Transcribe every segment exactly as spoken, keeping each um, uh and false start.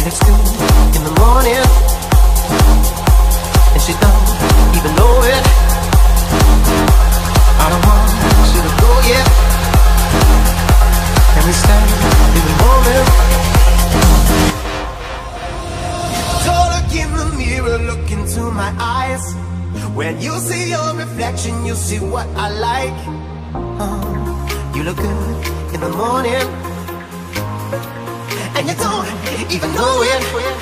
looks good in the morning, and she don't even know it. I don't want you to go yet, and we stay in the moment. Don't look in the mirror, look into my eyes. When you see your reflection, you see what I like. Oh, you look good in the morning, and you don't even know it.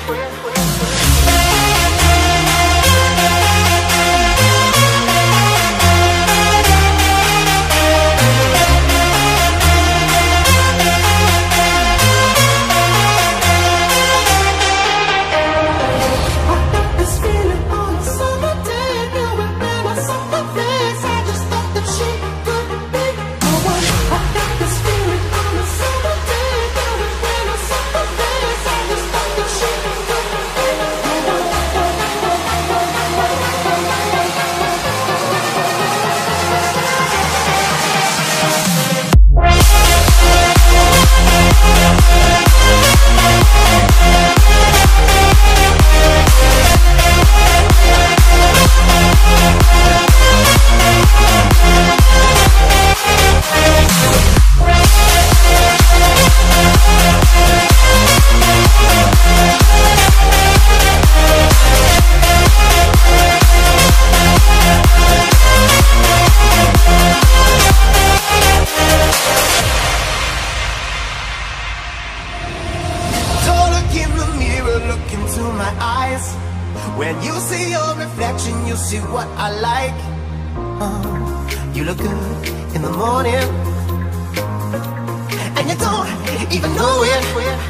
When you see your reflection, you see what I like. Oh, you look good in the morning, and you don't even know it.